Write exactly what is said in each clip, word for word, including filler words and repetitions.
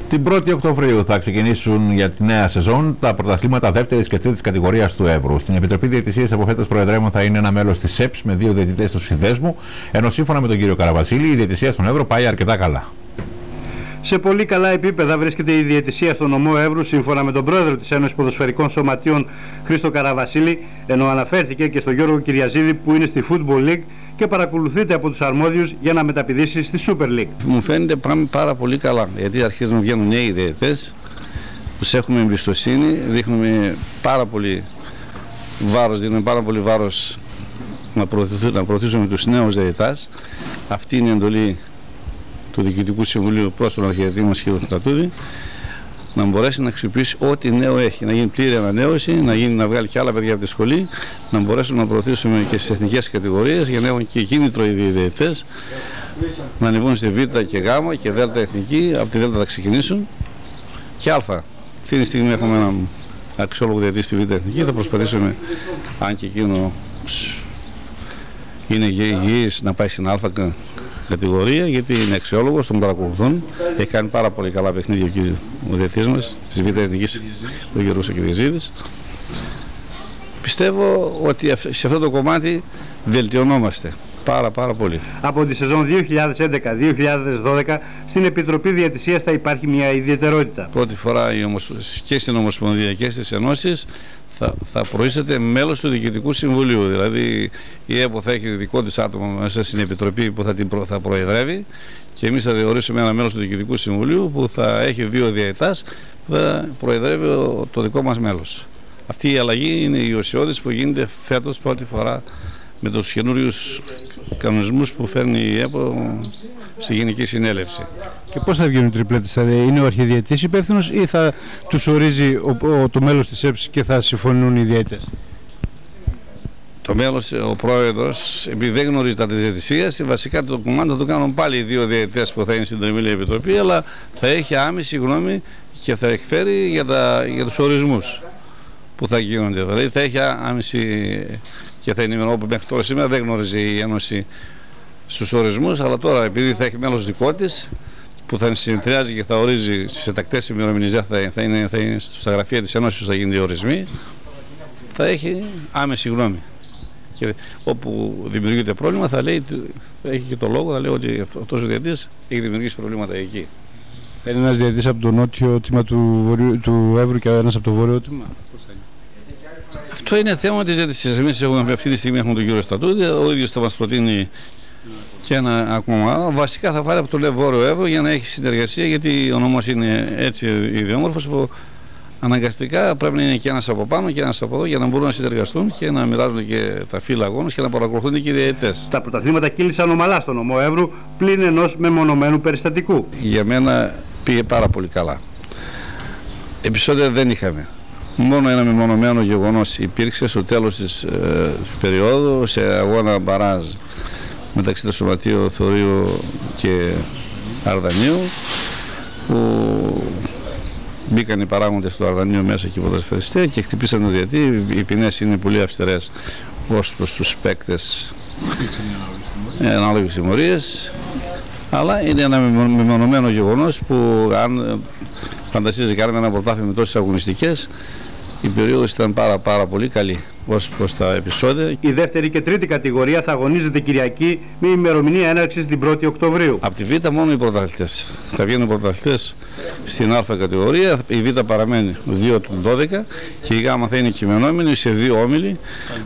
Την πρώτη Οκτωβρίου θα ξεκινήσουν για τη νέα σεζόν τα πρωταθλήματα δεύτερης και τρίτης κατηγορίας του Εύρου. Στην Επιτροπή Διαιτησίας από φέτος προεδρεύων θα είναι ένα μέλος της ΕΠΣ με δύο διαιτητές του συνδέσμου, ενώ σύμφωνα με τον κύριο Καραβασίλη η διαιτησία στον Εύρο πάει αρκετά καλά. Σε πολύ καλά επίπεδα βρίσκεται η διαιτησία στον νομό Εύρου, σύμφωνα με τον πρόεδρο της Ένωσης Ποδοσφαιρικών Σωματείων Χρήστο Καραβασίλη, ενώ αναφέρθηκε και στον Γιώργο Κυριαζίδη που είναι στη Football League και παρακολουθείται από τους αρμόδιους για να μεταπηδήσει στη Super League. Μου φαίνεται πάμε πάρα πολύ καλά, γιατί αρχίζουν να βγαίνουν νέοι διαιτητές, τους έχουμε εμπιστοσύνη, δείχνουμε πάρα πολύ βάρος, δίνουμε πάρα πολύ βάρος να προωθήσουμε, να προωθήσουμε τους νέους διαιτητάς. Αυτή είναι η εντολή του Διοικητικού Συμβουλίου προς τον αρχιδιετή μας κ. Στρατούδη, να μπορέσει να αξιοποιήσει ό,τι νέο έχει, να γίνει πλήρη ανανέωση, να, γίνει, να βγάλει και άλλα παιδιά από τη σχολή, να μπορέσουμε να προωθήσουμε και στις εθνικές κατηγορίες για να έχουν και κίνητρο οι διαιτητές, να ανεβούν στη Β και Γ και Δ εθνική, από τη Δ θα ξεκινήσουν και Α. Αυτή τη στιγμή έχουμε έναν αξιόλογο διαιτητή στη Β εθνική, θα προσπαθήσουμε, αν και εκείνο είναι υγιής, να πάει στην Α κατηγορία, γιατί είναι αξιόλογος, τον παρακολουθούν. Έχει κάνει πάρα πολύ καλά παιχνίδια ο διαιτητής μας της Β' Εθνικής, ο Γερούς Κυριαζίδης. Πιστεύω ότι σε αυτό το κομμάτι βελτιωνόμαστε πάρα πάρα πολύ. Από τη σεζόν δύο χιλιάδες έντεκα δύο χιλιάδες δώδεκα στην Επιτροπή Διαιτησίας θα υπάρχει μια ιδιαιτερότητα. Πρώτη φορά και στην Ομοσπονδία και στις ενώσεις θα, θα προείσταται μέλος του Διοικητικού Συμβουλίου. Δηλαδή η ΕΠΟ θα έχει δικό της άτομο μέσα στην Επιτροπή που θα την προ, θα προεδρεύει και εμείς θα διορίσουμε ένα μέλος του Διοικητικού Συμβουλίου που θα έχει δύο διαιτητάς που θα προεδρεύει το δικό μας μέλος. Αυτή η αλλαγή είναι η ουσιώδης που γίνεται φέτος πρώτη φορά με τους καινούριους κανονισμούς που φέρνει η ΕΠΟ στη Γενική Συνέλευση. Και πώς θα βγαίνουν οι τριπλέτες, θα είναι ο αρχιδιαιτητής υπεύθυνος ή θα τους ορίζει ο, ο, το μέλος της ΕΠΣ και θα συμφωνούν οι διαιτητές? Το μέλος, ο πρόεδρος, επειδή δεν γνωρίζει τα της διαιτησίας, βασικά το κομμάτι θα το κάνουν πάλι οι δύο διαιτητές που θα είναι στην Τριμήλια Επιτροπή, αλλά θα έχει άμεση γνώμη και θα εκφέρει για, τα, για τους ορισμούς που θα γίνονται. Δηλαδή θα έχει άμεση και θα ενημερώνει, όπου μέχρι τώρα σήμερα δεν γνώριζε η Ένωση στους ορισμούς, αλλά τώρα επειδή θα έχει μέλος δικό της που θα συνεδριάζει και θα ορίζει στις ετακτές ημερομηνίες, θα, θα, είναι, θα είναι στα γραφεία της Ένωσης, θα γίνονται οι ορισμοί, θα έχει άμεση γνώμη. Και όπου δημιουργείται πρόβλημα θα λέει, θα έχει και το λόγο, θα λέει ότι αυτός ο διαιτητής έχει δημιουργήσει προβλήματα εκεί. Θα είναι ένας διαιτητής από το νότιο τμήμα του, βορείου, του Εύρου και ένας από το βόρειο τμήμα. Αυτό είναι θέμα της διαιτησίας. Εμείς έχουμε, αυτή τη στιγμή έχουμε τον κύριο Στρατούδη, ο ίδιος θα μας προτείνει και ένα ακόμα. Βασικά θα βάλει από το Βόρειο Εύρο για να έχει συνεργασία, γιατί ο νόμος είναι έτσι ιδιόμορφος που αναγκαστικά πρέπει να είναι και ένας από πάνω και ένας από εδώ για να μπορούν να συνεργαστούν και να μοιράζονται και τα φύλλα αγώνες και να παρακολουθούν και οι διαιτητές. Τα πρωταθλήματα κύλησαν ομαλά στον νομό Εύρου πλην ενός μεμονωμένου περιστατικού. Για μένα πήγε πάρα πολύ καλά. Επεισόδια δεν είχαμε. Μόνο ένα μεμονωμένο γεγονός υπήρξε στο τέλος της ε, περίοδου σε αγώνα μπαράζ μεταξύ του Σωματείου Θωρίου και Αρδανίου, που μπήκαν οι παράγοντες του Αρδανίου μέσα και οι ποδοσφαιριστές και χτυπήσαν τον διαιτητή. Οι ποινές είναι πολύ αυστηρές ως προς τους παίκτες, ανάλογες τιμωρίες, αλλά είναι ένα μεμονωμένο γεγονός που αν φαντασίζει κάνουμε ένα πρωτάθλημα με τόσες αγωνιστικές, η περίοδος ήταν πάρα, πάρα πολύ καλή ως προς τα επεισόδια. Η δεύτερη και τρίτη κατηγορία θα αγωνίζεται Κυριακή με ημερομηνία έναρξης την πρώτη Οκτωβρίου. Από τη Β μόνο οι πρωταθλητές. Θα βγαίνουν οι πρωταθλητές στην Α κατηγορία, η Β παραμένει δύο του δώδεκα και η Γ θα είναι κειμενόμενη σε δύο όμιλοι.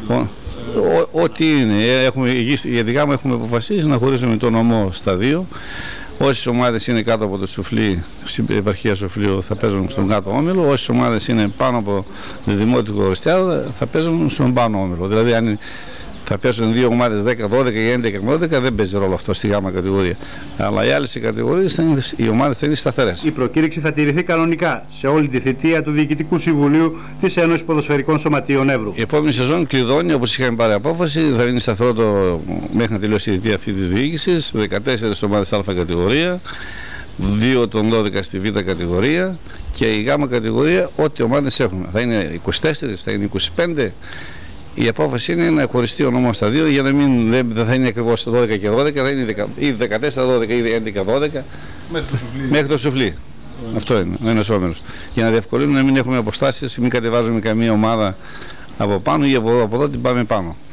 Ό,τι είναι, έχουμε, για τη Γ έχουμε αποφασίσει να χωρίσουμε τον νομό στα δύο. Όσες ομάδες είναι κάτω από το σουφλί, στην επαρχία Σοφλίου, θα παίζουν στον κάτω όμιλο. Όσες ομάδες είναι πάνω από το Δημότικο Οριστιάδο, θα παίζουν στον πάνω όμιλο. Δηλαδή, αν θα παίζουν δύο ομάδες δέκα δώδεκα ή έντεκα δώδεκα, δεν παίζει ρόλο αυτό στη γάμα κατηγορία. Αλλά οι άλλες κατηγορίες, οι ομάδες θα είναι σταθερές. Η προκήρυξη θα τηρηθεί κανονικά σε όλη τη θητεία του Διοικητικού Συμβουλίου της Ένωσης Ποδοσφαιρικών Σωματείων Εύρου. Η επόμενη σεζόν κλειδώνει, όπως είχαμε πάρει απόφαση, θα είναι σταθερό το, μέχρι να τελειώσει η θητεία αυτή της διοίκησης. δεκατέσσερις ομάδες Α κατηγορία, δύο των δώδεκα στη Β κατηγορία και η Γ κατηγορία, ό,τι ομάδες έχουμε. Θα είναι είκοσι τέσσερις, θα είναι είκοσι πέντε. Η απόφαση είναι να χωριστεί ο νόμος στα δύο για να μην δεν θα είναι ακριβώς δώδεκα και δώδεκα, θα είναι ή δεκατέσσερα δώδεκα ή έντεκα δώδεκα μέχρι το σουφλί. Mm. Αυτό είναι, ο ένας όμερος. Για να διευκολύνουμε να μην έχουμε αποστάσεις, μην κατεβάζουμε καμία ομάδα από πάνω ή από εδώ, από εδώ την πάμε πάνω.